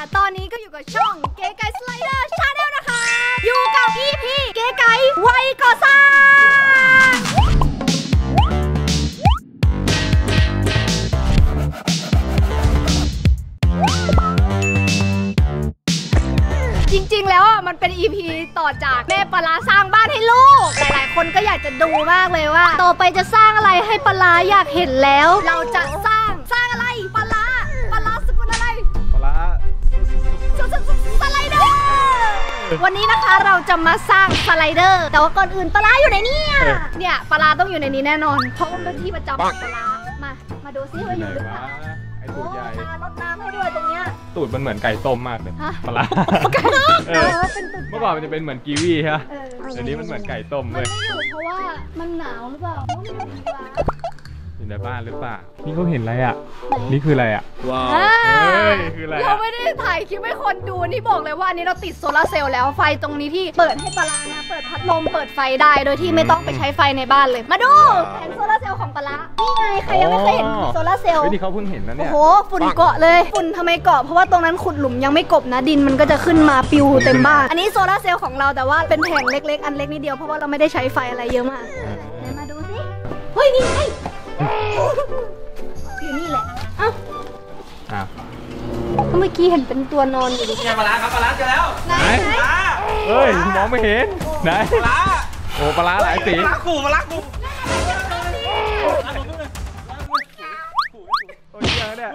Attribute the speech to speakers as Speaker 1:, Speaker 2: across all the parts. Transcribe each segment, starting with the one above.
Speaker 1: ตอนนี้ก็อยู่กับช่องเก๋ไก่สไลเดอร์ชาแนลนะคะอยู่กับพี่เก๋ไก่วัยก่อสร้างจริงๆแล้วอ่ะมันเป็น EP ต่อจากแม่ปลาสร้างบ้านให้ลูกหลายๆคนก็อยากจะดูมากเลยว่าต่อไปจะสร้างอะไรให้ปลาอยากเห็นแล้วเราจะสร้างอะไรปลาสกุลอะไรปลาสไลเดอร์วันนี้นะคะเราจะมาสร้างสไลเดอร์แต่ว่าก่อนอื่นปลาอยู่ไหนเนี่ยปลาต้องอยู่ในนี้แน่นอนเพราะมันเป็นที่ประจำของปลามาดูซิว่าอยู่หรือเปล่าตูดใหญ่รดน้ำให้ด้วยตรงเนี้ย
Speaker 2: ตูดมันเหมือนไก่ต้มมากเลยปลาเมื่อก่อนมันจะเป็นเหมือนกีวีใช่ไหมเดี๋ยวนี้มันเหมือนไก่ต้มเลย
Speaker 1: มันไม่อยู่เพราะว่ามันหนาวหรือเปล่า
Speaker 2: อยู่ในบ้านหรือเปล่านี่เขาเห็นอะไรอ่ะนี่คืออะไรอ่ะว้าวคืออะไร
Speaker 1: เราไม่ได้ถ่ายคลิปให้คนดูนี่บอกเลยว่าอันนี้เราติดโซลาร์เซลล์แล้วไฟตรงนี้ที่เปิดให้ปลานะเปิดพัดลมเปิดไฟได้โดยที่ไม่ต้องไปใช้ไฟในบ้านเลยมาดูแผงโซลาร์เซลล์ของปลานี่ไงใครยังไม่เคยเห็นโซลาร์เซลล์
Speaker 2: นี่เขาเพิ่งเห็นนะเนี่ย
Speaker 1: โอ้โหฝุ่นเกาะเลยฝุ่นทำไมเกาะเพราะว่าตรงนั้นขุดหลุมยังไม่กบนะดินมันก็จะขึ้นมาปิวเต็มบ้านอันนี้โซลาร์เซลล์ของเราแต่ว่าเป็นแผงเล็กๆอันเล็กนิดเดียวเพราะว่าเราไม่ได้ใช้ไฟอะไรเยอะมากมาดูสิเฮ้ยนี่ไงอยู่นี่แหละเอ้าเมื่อกี้เห็นเป็นตัวนอนอยู่ดิ
Speaker 3: ปลาครับปลาเจอแล้ว
Speaker 1: ไหน
Speaker 2: เฮ้ยมองไม่เห็นไหนปลาโอ้ปลาหลายสี
Speaker 3: ปลากู
Speaker 2: เนี่ย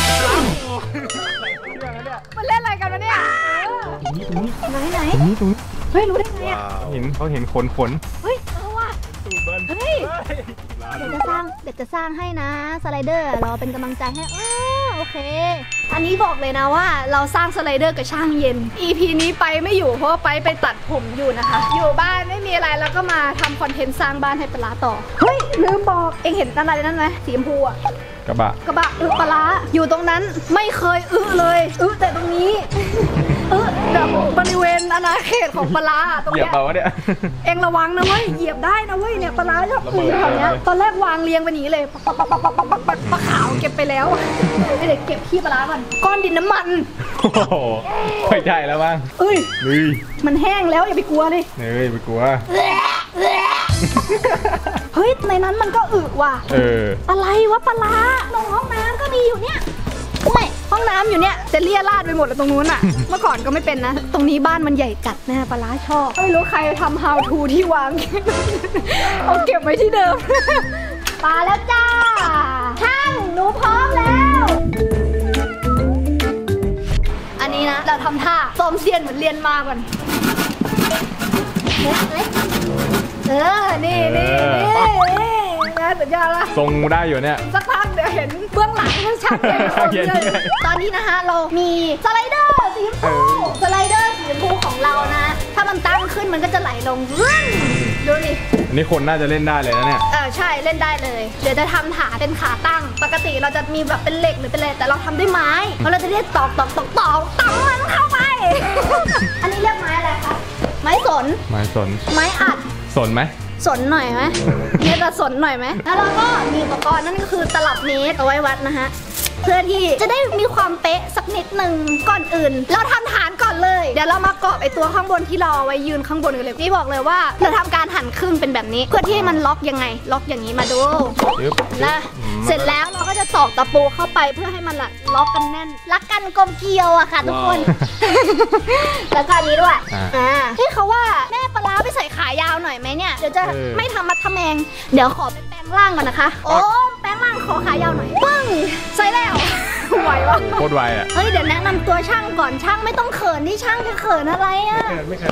Speaker 1: มันเล่นอะไรกันวะเนี่ย
Speaker 2: ตรงนี้
Speaker 1: ไหนเฮ้ยรู้ได้ไงอ่ะ
Speaker 2: เขาเห็นขน
Speaker 1: เฮ้ยเฮ้ยเดี๋ยวจะสร้างให้นะสไลเดอร์เราเป็นกำลังใจให้โอเคอันนี้บอกเลยนะว่าเราสร้างสไลเดอร์กับช่างเย็น EP นี้ไปไม่อยู่เพราะว่าไปตัดผมอยู่นะคะอยู่บ้านไม่มีอะไรแล้วก็มาทำคอนเทนต์สร้างบ้านให้ปลาต่อเฮ้ยลืมบอกเอ็งเห็นอะไรนั่นไหมสีชมพูอะ
Speaker 2: กระบะ
Speaker 1: ปลาอยู่ตรงนั้นไม่เคยเลยแต่ตรงนี้แบบบริเวณอาณาเขตของปลาตรงเนี้ย
Speaker 2: เหยียบเปล่าวะเนี่ย
Speaker 1: เอ็งระวังนะเว้ยเหยียบได้นะเว้ยเนี่ยปลาชอบแถวเนี้ยตอนแรกวางเรียงไปหนีเลยปลาขาวเก็บไปแล้วเด็กเก็บขี้ปลาก่อนก้อนดินน้ำมัน
Speaker 2: โอ้โหไม่ใช่แล้วบ้าง
Speaker 1: มันแห้งแล้วอย่าไปกลัวเลย
Speaker 2: ไปกลัว
Speaker 1: เฮ้ยในนั้นมันก็ว่ะอะไรวะปลาลงห้องน้ำก็มีอยู่เนี่ยไม่ห้องน้ำอยู่เนี่ยจะเลี่ยราดไปหมดแล้วตรงนู้นอ่ะเมื่อก่อนก็ไม่เป็นนะตรงนี้บ้านมันใหญ่จัดแน่ปลาชอบไม่รู้ใครทำ how to ที่วางเอาเก็บไว้ที่เดิมปลาแล้วจ้าช่างหนูพร้อมแล้วอันนี้นะเราทำท่าซ้อมเซียนเหมือนเรียนมาก่อนนี่สุดยอดละ
Speaker 2: ทรงได้อยู่เนี่ย
Speaker 1: สักพักเดี๋ยวเห็นเบื้องหลังชัดเลยตอนนี้นะคะเรามีสไลเดอร์สีชมพูสไลเดอร์สีชมพูของเรานะถ้ามันตั้งขึ้นมันก็จะไหลลงดูดิ
Speaker 2: นี่คนน่าจะเล่นได้เลยนะเนี่ย
Speaker 1: ใช่เล่นได้เลยเดี๋ยวจะทำฐานเป็นขาตั้งปกติเราจะมีแบบเป็นเหล็กหรือเป็นอะไรแต่เราทำด้วยไม้เพราะเราจะเรียกตอกมันเข้าไปอันนี้เรียกไม้อะไรคะไม้สนไม้อัด
Speaker 2: สนไหม
Speaker 1: สนหน่อยไหมเนี่ยจะสนหน่อยไหมแล้วเราก็มีอุปกรณ์นั่นก็คือตลับเมตรเอาไว้วัดนะฮะเพื่อที่จะได้มีความเป๊ะสักนิดหนึ่งก่อนอื่นเราทำฐานก่อนเลยเดี๋ยวเรามาเกาะไอตัวข้างบนที่เราเอาไว้ยืนข้างบนกันเลยนี่บอกเลยว่าเราทำการหั่นครึ่งเป็นแบบนี้เพื่อที่ให้มันล็อกยังไงล็อกอย่างนี้มาดูนะเสร็จแล้วเราก็จะตอกตะปูเข้าไปเพื่อให้มันล็อกกันแน่นรักกันกลมเกลียวอะค่ะทุกคนแล้วก็อันนี้ด้วยที่เขาว่าแม่ปลาไปใส่ขายาวหน่อยไหมเนี่ยเดี๋ยวจะไม่ทำมัดทำแมงเดี๋ยวขอไปแปลงร่างก่อนนะคะโอ้แปลงร่างขอขายาวหน่อยปึ้งใส่แล้วไหววะ
Speaker 2: โคตรไวอ่ะ
Speaker 1: เฮ้ยเดี๋ยวแนะนำตัวช่างก่อนช่างไม่ต้องเขินที่ช่างจะเขินอะไรอ่ะไม่เขิน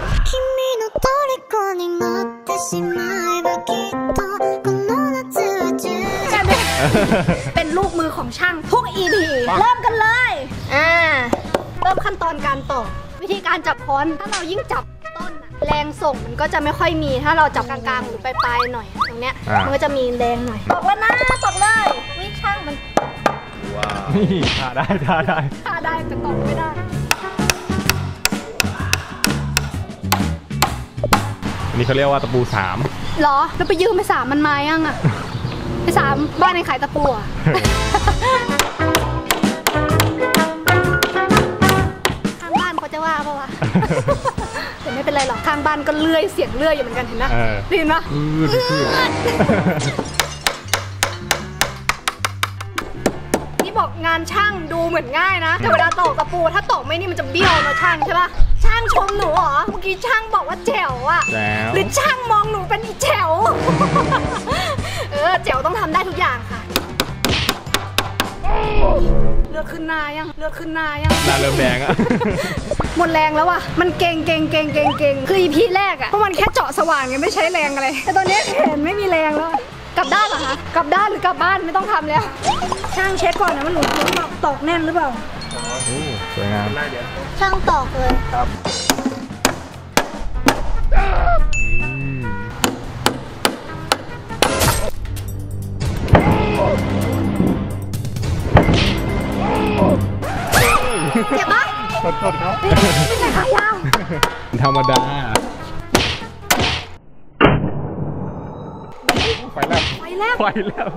Speaker 1: เป็นลูกมือของช่างทุก EP เริ่มกันเลยเริ่มขั้นตอนการตอกวิธีการจับค้อนถ้าเรายิ่งจับต้นแรงส่งมันก็จะไม่ค่อยมีถ้าเราจับกลางๆหรือปลายๆหน่อยตรงเนี้ยมันก็จะมีแรงหน่อยตอกแล้วนะตอกเลยวิช่างมัน
Speaker 2: นี่ท่าได้แต่
Speaker 1: ตอกไม่ได้
Speaker 2: อันนี้เขาเรียกว่าตะปู3
Speaker 1: หรอแล้วไปยืมไป3มันมายังอ่ะไป3บ้านในขายตะปูอ่ะไรหรอกข้างบ้านก็เลื่อยเสียงเลื่อยอยู่เหมือนกันเห็นนะได้ยินปะนี่บอกงานช่างดูเหมือนง่ายนะแต่เวลาตอกตะปูถ้าตอกไม่นี่มันจะเบี้ยวนะช่างใช่ปะช่างชมหนูเหรอเมื่อกี้ช่างบอกว่าแจ๋วอะหรือช่างมองหนูเป็นอีแจ๋วแจ๋วต้องทำได้ทุกอย่างค่ะเลือดขึ้นหน้ายังหน้าเริ่ม
Speaker 2: แดงอะ
Speaker 1: หมดแรงแล้วว่ะมันเก่งคืออีพีแรกอะเพราะมันแค่เจาะสว่างยังไม่ใช้แรงอะไรแต่ตอนนี้แขนไม่มีแรงแล้วกลับด้านเหรอคะกลับด้านหรือกลับบ้านไม่ต้องทำแล้วช่างเช็คก่อนนะมันหลุดตอกแน่นหรือเปล่า
Speaker 2: สวยงาม
Speaker 1: ช่างตอกเลยครับเจ็บปะ
Speaker 2: กดครับ
Speaker 1: ไม่ใช่ขายาว
Speaker 2: ธรรมดาไฟแล้ว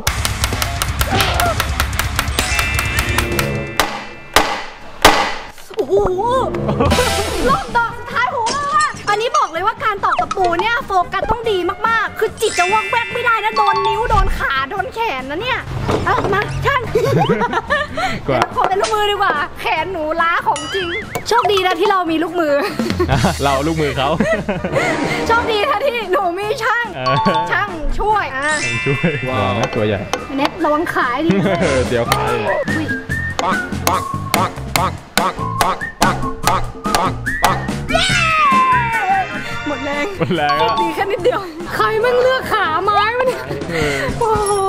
Speaker 1: โอ้โหรอบดอกสุดท้ายโหอันนี้บอกเลยว่าการตอกตะปูเนี่ยโฟกัสต้องดีมากๆคือจิตจะวอกแวกไม่ได้นะโดนนิ้วโดนขาโดนแขนนะเนี่ยมาช่างขอเป็นลูกมือดีกว่าแขนหนูล้าของจริงโชคดีนะที่เรามีลูกมือ
Speaker 2: เราลูกมือเขา
Speaker 1: โชคดีนะที่หนูมีช่างช่วย
Speaker 2: ว้าวตัวใหญ่
Speaker 1: เน็ตระวังขายดิ
Speaker 2: เดี๋ยวขาย
Speaker 1: หมดแรง
Speaker 2: ดี
Speaker 1: แค่นิดเดียวใครมันเลือกขาไม้มันโอ้โห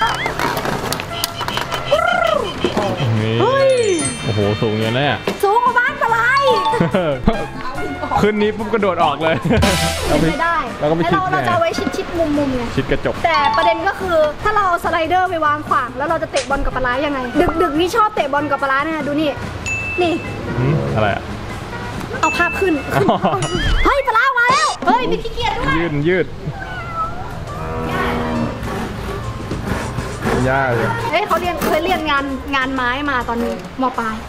Speaker 2: โอ้โหสูงอย่างนี้เนี่ย
Speaker 1: สูงกว่าบ้านปลาไหล
Speaker 2: ขึ้นนี้ปุ๊บกระโดดออกเลย
Speaker 1: ไม่ได้แล้วเราจะไว้ชิดมุมไง
Speaker 2: ชิดกระจก
Speaker 1: แต่ประเด็นก็คือถ้าเราสไลเดอร์ไปวางขวางแล้วเราจะเตะบอลกับปลาไหลยังไงดึกนี่ชอบเตะบอลกับปลาไหลเนี่ยดูนี่
Speaker 2: อะไรอะ
Speaker 1: เอาภาพขึ้นเฮ้ยปลามาแล้วเฮ้ยมีขี้เกียจด้วย
Speaker 2: ยืดยากเลย
Speaker 1: เฮ้ยเขาเคยเรียนงานไม้มาตอนนี้ม.ปลาย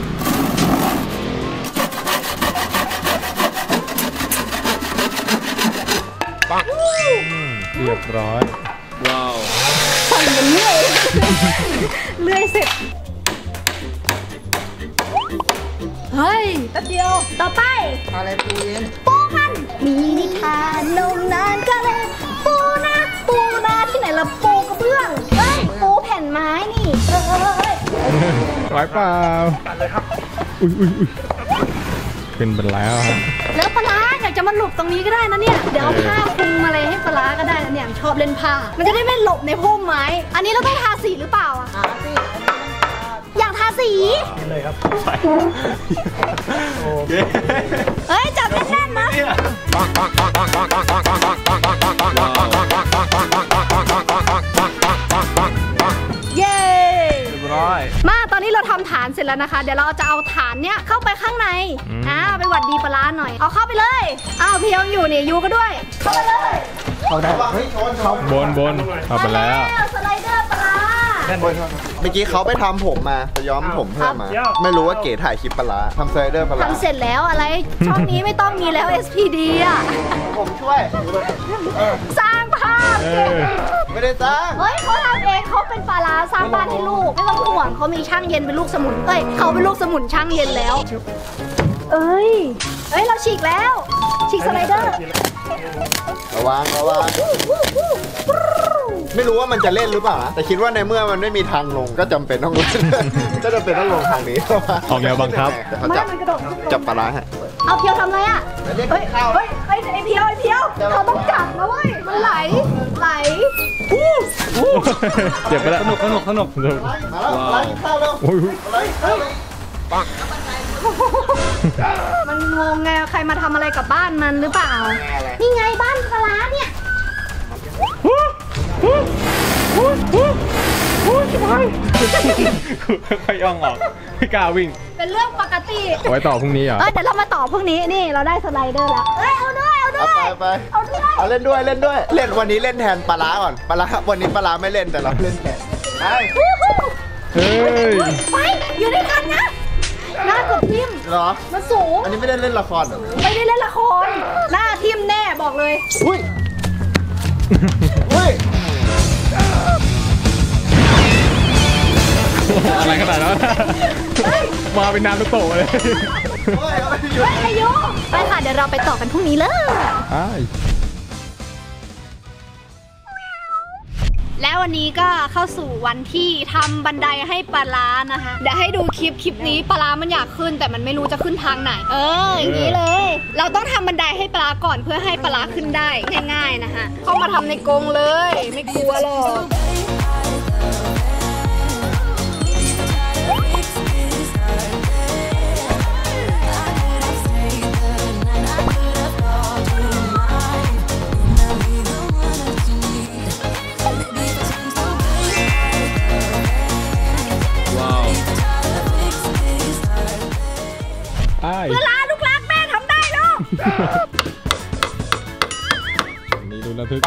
Speaker 2: เรียบร้อยว้าว
Speaker 1: ใส่เหมือนเลื่อยเสร็จเฮ้ยแป๊บเดียวต่อไป
Speaker 3: อะไรปูเย็น
Speaker 1: ปูมันมีนิทานนมนานก็เลยปูนาที่ไหนละปูกระเบื้องเฮ้ยปูแผ่นไม้นี่
Speaker 2: ไหวเปล่าตัดเลยครับอุ้ยเป็นแล้ว
Speaker 1: แล้วปลาอยากจะมาหลบตรงนี้ก็ได้นะเนี่ยเดี๋ยวเอาผ้าคลุมอะไรให้ปลาก็ได้นะเนี่ยชอบเล่นผ้ามันจะได้ไม่หลบในพุ่มไม้อันนี้เราต้องทาสีหรือเปล่าอ่ะอยากทาสี
Speaker 2: เลยครับ
Speaker 1: เฮ้ยจับแน่นๆนะเย้มาตอนนี้เราทำฐานเสร็จแล้วนะคะเดี๋ยวเราจะเอาฐานเนี้ยเข้าไปข้างในไปหวัดดีปลาหน่อยเอาเข้าไปเลยเพียวอยู่นี่ยูก็ด้วยเข้าไปเลย
Speaker 3: เข้าได้
Speaker 2: บนเข้าไปแล้ว
Speaker 1: สไลเดอร์ปลา
Speaker 3: เมื่อกี้เขาไปทำผมมาจะย้อมผมเพิ่มมาไม่รู้ว่าเก๋ถ่ายคลิปปลาทำสไลเดอร์ปลา
Speaker 1: ทำเสร็จแล้วอะไรช่องนี้ไม่ต้องมีแล้ว SPD อ่ะ
Speaker 3: ผมช่วย
Speaker 1: สร้างภาพ
Speaker 3: ไม่ได้สร้าง
Speaker 1: เฮ้ยเขาทำเองเขาเป็นปลาสร้างบ้านให้ลูกไม่ต้องห่วงเขามีช่างเย็นเป็นลูกสมุนเขาเป็นลูกสมุนช่างเย็นแล้วเอ้ยเราฉีกแล้วฉีกสไลเดอร์
Speaker 3: ระวังไม่รู้ว่ามันจะเล่นหรือเปล่าแต่คิดว่าในเมื่อมันไม่มีทางลงก็จำเป็นต้องลงลงทางนี้
Speaker 2: ออกแนวบังคับ
Speaker 3: เขาจับปลาฮะ
Speaker 1: เอาเพียวทำอะไรอ่ะเฮ้ยไอเพียวเขาต้องจับนะเว้ยมันไหล
Speaker 2: เจ็บไปแล้วสนุก
Speaker 3: มาแล้วข้าวเร็ว
Speaker 2: ปัง
Speaker 1: มันงงไงใครมาทำอะไรกับบ้านมันหรือเปล่านี่ไงบ้านปลาเนี่ย
Speaker 2: ค่อยย่องออกไม่กล้าวิ่ง
Speaker 1: เป็นเรื่องปกติ
Speaker 2: ไว้ต่อพรุ่งนี้เหรอ
Speaker 1: เดี๋ยวเรามาต่อพรุ่งนี้นี่เราได้สไลเดอร์แล้วเอาด้วย
Speaker 3: เอาเล่นด้วยเล่นวันนี้เล่นแทนปลาก่อนวันนี้ปลาไม่เล่นแต่เราเล่นแทน
Speaker 1: ไปอยู่ด้วยกันนะหน้าเกือบทิ่ม
Speaker 3: เหรอ
Speaker 1: มันสูง
Speaker 3: อันนี้ไม่ได้เล่นละครเหรอ
Speaker 1: ไม่ได้เล่นละคร หน้าทิ่มแน่บอกเลย
Speaker 3: อุ้ยอุ้ย
Speaker 2: อะไรขนาดนั้นมาเป็นน้ำลูกโป่งเลย
Speaker 3: เฮ้ยเอาไปอยู่
Speaker 1: เฮ้ยอายุไปค่ะเดี๋ยวเราไปต่อกันพรุ่งนี้เลย แล้ววันนี้ก็เข้าสู่วันที่ทำบันไดให้ปลาร้านะคะเดี๋ยวให้ดูคลิปนี้ปลาร้ามันอยากขึ้นแต่มันไม่รู้จะขึ้นทางไหนอย่างนี้เลย เราต้องทำบันไดให้ปลาร้าก่อนเพื่อให้ปลาร้าขึ้นได้ง่ายๆนะคะเข้ามาทำในกรงเลยไม่กลัวหรอก เวลาลูกรักแม่ทำได้ลูก
Speaker 2: นี่รุนระทึก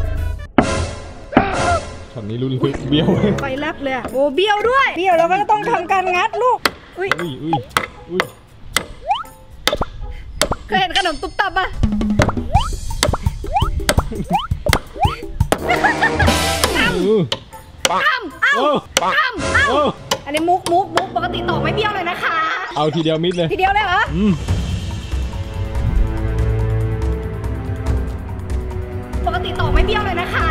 Speaker 2: ช็อตนี้รุนระทึกเบี้ยว
Speaker 1: ไปแลบเลยโอ้เบี้ยวด้วยเบี้ยวแล้วก็ต้องทำการงัดลูกอุ้ย
Speaker 2: อุ้ย
Speaker 1: เคยเห็นขนมตุ๊บตับปะอ้ำอ้ำอ้ำอ้ำอ้ำอันนี้มุกปกติต่อไม่เบี้ยวเลยนะคะ
Speaker 2: เอาทีเดียวมิดเลย
Speaker 1: ทีเดียวเลยเหรอปกติต่อไม่เบี้ยวเลยนะคะ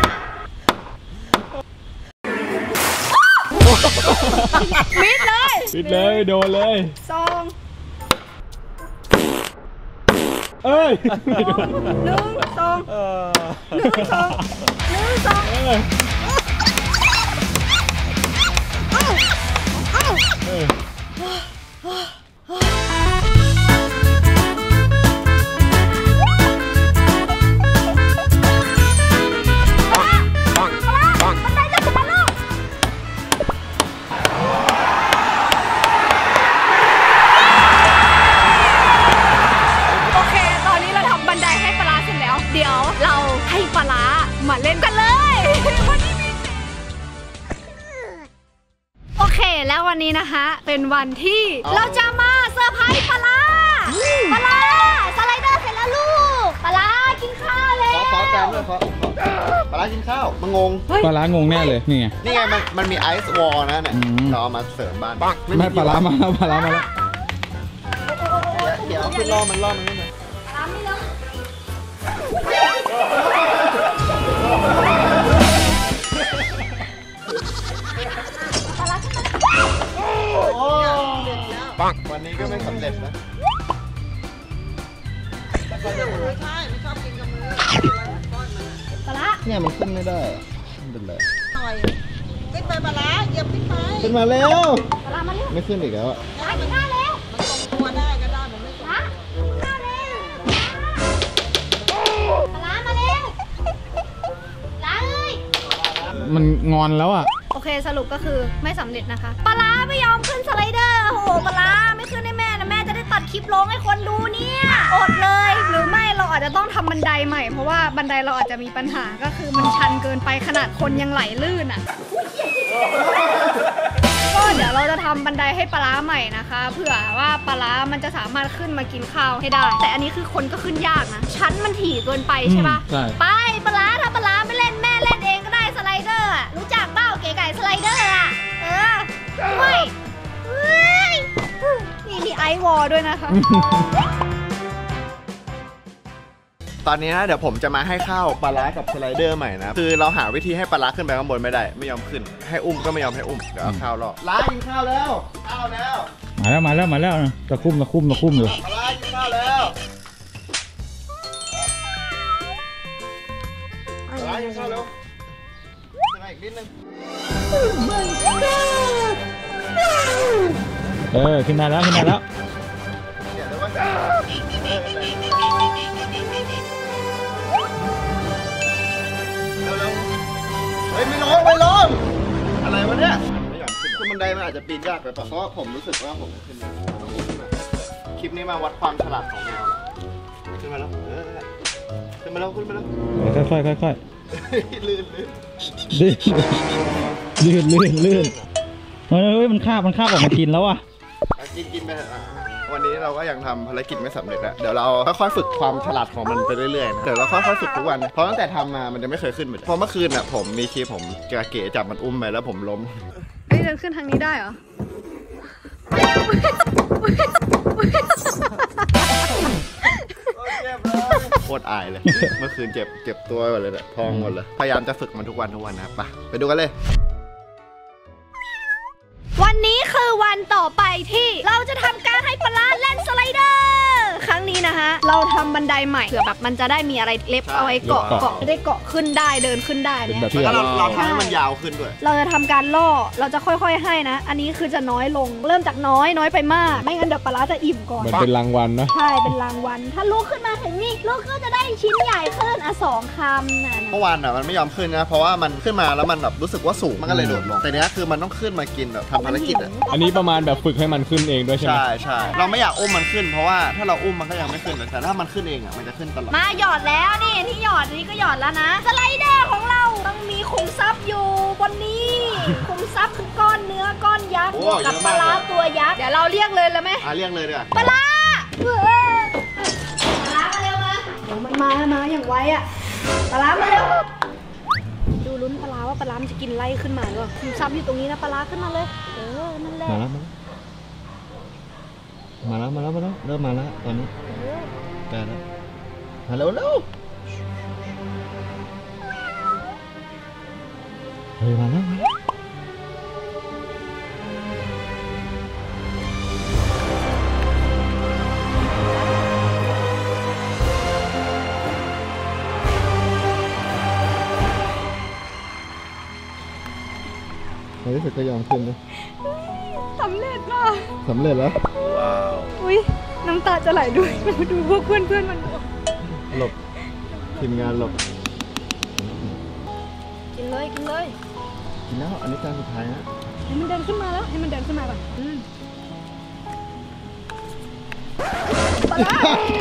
Speaker 1: มิดเลย
Speaker 2: โดนเลย
Speaker 1: ซอง
Speaker 2: เอ้ย
Speaker 1: หนึ่งสองหนึ่งสองเดี๋ยวเราให้ปลาร้ามาเล่นกันเลยโอเคแล้ววันนี้นะคะเป็นวันที่เราจะมาเซอร์ไพรส์ปลาร้าสไลเดอร์เสร็จแล้วลูกปลาร้ากินข้าวแล้ว
Speaker 3: ขอแจมด้วยขอปลาร้ากินข้าวมางง
Speaker 2: ปลาร้างงแน่เลยนี่ไง
Speaker 3: มันมีไอซ์วอลนะเนี่ยเราเอามาเสริมบ้าน
Speaker 2: ไม่ปลาร้ามาแล้ว
Speaker 3: เดี๋ยวขึ้นล่อมันนี่เลย
Speaker 1: ตามนี่แล้ว
Speaker 3: วันนี้ก็ไม่สำเร็จนะ
Speaker 1: ปลาร้า
Speaker 3: เนี่ยมันขึ้นไม่ได้มันเป็นไร
Speaker 4: ขึ้นไปปลาร้าเหยียบขึ้นไป
Speaker 3: ขึ้นมาแล้ว
Speaker 1: ปลาร้ามาเร็ว
Speaker 3: ไม่ขึ้นอีกแล้วอะ
Speaker 1: ปลาร้ากินข้าวแล้ว
Speaker 4: มันทรงตัวได้ก็ได้มันไม่ทรง
Speaker 1: ปลาข้าวแล้วปลาร้ามาเร็วปลาเลย
Speaker 2: มันงอนแล้วอ่ะ
Speaker 1: โอเคสรุปก็คือไม่สำเร็จนะคะปลาร้าไม่ยอมขึ้นสไลเดอร์โอ้โหปลาร้าไม่ขึ้นให้แม่นะแม่จะได้ตัดคลิปลงให้คนดูเนี่ยอดเลยหรือไม่เราอาจจะต้องทำบันไดใหม่เพราะว่าบันไดเราอาจจะมีปัญหาก็คือมันชันเกินไปขนาดคนยังไหลลื่นอ่ะก็เดี๋ยวเราจะทำบันไดให้ปลาร้าใหม่นะคะเผื่อว่าปลาร้ามันจะสามารถขึ้นมากินข้าวให้ได้แต่อันนี้คือคนก็ขึ้นยากนะชั้นมันถี่เกินไปใช่ปะ
Speaker 2: ใช่
Speaker 1: ไปปลาร้าถ้าปลาร้าไม่เล่นแม่เล่นเองก็ได้สไลเดอร์อะรู้จักเปล่าเก๋ไก่สไลเดอร์อ่ะไม่นี่มีไอวอลด้วยนะคะ
Speaker 3: ตอนนี้นะเดี๋ยวผมจะมาให้ข้าวปลาร้ากับสไลเดอร์ใหม่นะคือเราหาวิธีให้ปลาร้าขึ้นไปข้างบนไม่ได้ไม่ยอมขึ้นให้อุ้มก็ไม่ยอมให้อุ้มเดี๋ยวเอาข้าวรอร้ากินข้าวแล้ว
Speaker 2: มาแล้วตะคุ่มอยู่
Speaker 3: ปลาร้ากินข้าวแล้วปลาร้ากินข้าวแล้วขึ้นมาอีกนิดนึง
Speaker 2: ขึ้นได้แล้ว
Speaker 3: เดี๋ยวเลยว่าเฮ้ยไม่ลงอะไรวะเนี่ยไม่อยากขึ้นบันไดมันอาจจะปีนยากไปเพราะผมรู้สึกว่าผมขึ้นคลิปนี้มาวัดความฉลาดของแมวขึ้นมาแล้วค่อยๆลื่น
Speaker 2: เฮ้ยมันคาบออกมากินแล้วอ่ะ
Speaker 3: กินไปเถอะวันนี้เราก็ยังทำภารกิจไม่สำเร็จอะเดี๋ยวเราค่อยๆฝึกความฉลาดของมันไปเรื่อยๆนะเดี๋ยวเราค่อยๆฝึกทุกวันเพราะตั้งแต่ทำมามันจะไม่เคยขึ้นเลยพอเมื่อคืนอะผมมีคลิปผมเก๋จับมันอุ้มไปแล้วผมล้ม
Speaker 1: เฮ้ยเดินขึ้นทางนี้ได้เหรอ
Speaker 3: โคตรอายเลย เมื่อคืนเจ็บตัวหมดเลยเนี่ยพองหมดเลยพยายามจะฝึกมันทุกวันนะครับไปดูกันเลย
Speaker 1: วันนี้คือวันต่อไปที่เราจะทำการให้ปลาเล่นสไลเดอร์ครั้งนี้นะฮะเราทำบันไดใหม่เผื่อแบบมันจะได้มีอะไรเล็บเอาไว้เกาะจะได้เกาะขึ้นได้เดินขึ้นได้เนี่ย
Speaker 3: แล้วเราทำให้มันยาวขึ้นด้วย
Speaker 1: เราจะทำการล่อเราจะค่อยๆให้นะอันนี้คือจะน้อยลงเริ่มจากน้อยไปมากไม่งั้นเดี๋ยวปลาจะอิ่มก่อน
Speaker 2: เหมือนเป็นรางวัลนะ
Speaker 1: ใช่เป็นรางวัลถ้าลูกขึ้นมาถึงนี่ลูกก็จะได้ชิ้นใหญ่ขึ้น2 คำนะ
Speaker 3: เมื่อวานมันไม่ยอมขึ้นนะเพราะว่ามันขึ้นมาแล้วมันแบบรู้สึกว่าสูงมันก็เลยโดดลงแต่เนี้ยคือมันต้องขึ้นมากินแบบทำภารกิจอะ
Speaker 2: อันนี้ประมาณแบบฝึกให้มันขึ้นเองด้วยใช่ไหม
Speaker 3: ใช่เราไม่อยากอุ้มมันขึ้นเพราะว่าถ้าเราอุ้มมันก็ยังไม่ขึ้นแต่ถ้ามันขึ้นเองอะมันจะขึ้นตลอด
Speaker 1: มาหยอดแล้วนี่ที่หยอดนี้ก็หยอดแล้วนะสไลเดอร์ของเราต้องมีขุมทรัพย์อยู่บนนี้ ขุมทรัพย์คือก้อนเนื้อก้อนยักษ์กับปลาร้าตัวยักษ์เดี๋ยวเราเรียกเลยแล้วไหม
Speaker 3: เรียกเลยดีกว่า
Speaker 1: ปลาร้าปลาร้ามาเร็วมาเดี๋ยวมันมาอย่างไวอะปลาร้ามาเร็วดูลุ้นปลาร้าว่าปลาร้ามันจะกินไล่ขึ้นมาหรือเปล่าขุมทรัพย์อยู่ตรงนี้นะปลาร้าขึ้นมาเลยนั่นแหละ
Speaker 3: มาแล้วเริ่มมาแล้วตอนนี้แปดแล้วมาเร็วเฮ้ยมาแล้วในที่สุดก็ยอมขึ้นเลย
Speaker 1: สำเร็จว่ะ
Speaker 3: สำเร็จแล้ว ว้าว
Speaker 1: อุ้ยน้ำตาจะไหลด้วยมาดูพวกเพื่อนมัน
Speaker 3: หลบทีมงานหลบ
Speaker 1: กินเลย
Speaker 3: กินแล้วอันนี้จานสุดท้ายนะ
Speaker 1: ให้มันเดินขึ้นมาแล้วให้มันเดินขึ้นมาก่อนปลาร้า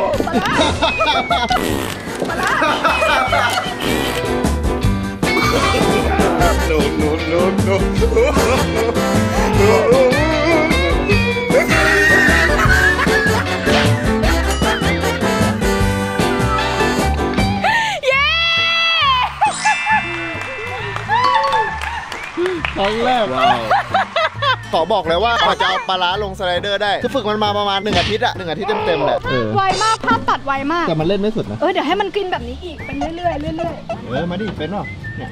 Speaker 3: ครั้งแรกขอบอกเลยว่ากว่าจะเอาปลาร้าลงสไลเดอร์ได้คือฝึกมันมาประมาณ1 อาทิตย์อะ1 อาทิตย์เต็มๆแหละ
Speaker 1: ไวมากภาพตัดไวมาก
Speaker 3: แต่มันเล่นไม่สุดนะ
Speaker 1: เดี๋ยวให้มันกินแบบนี้อีกเป็นเรื่อย
Speaker 3: มาดิเป็นหรอเนี่ย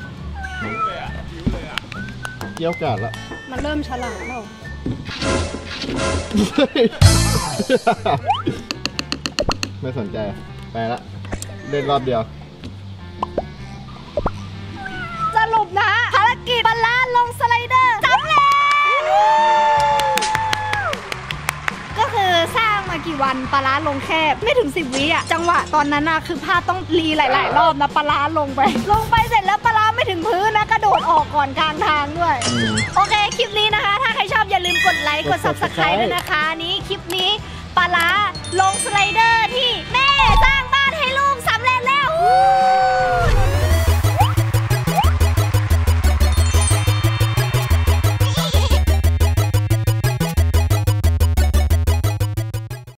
Speaker 3: เกี่ยวกาดละ
Speaker 1: มันเริ่มฉลาดแล้ว
Speaker 3: ไม่สนใจไปละเล่นรอบเดียว
Speaker 1: สรุปนะภารกิจปลาร้าลงสไลเดอร์สำเร็จก็คือสร้างมากี่วันปลาร้าลงแค่ไม่ถึง10 วิอ่ะจังหวะตอนนั้นน่ะคือพาต้องรีหลายๆรอบนะปลาร้าลงไปเสร็จแล้วปลาร้าไม่ถึงพื้นนะกระโดดออกก่อนกลางทางด้วยโอเคคลิปนี้นะคะถ้าใครชอบอย่าลืมกดไลค์กด Subscribe ด้วยนะคะนี้คลิปนี้ปลาร้าลงสไลเดอร์ที่แม่สร้าง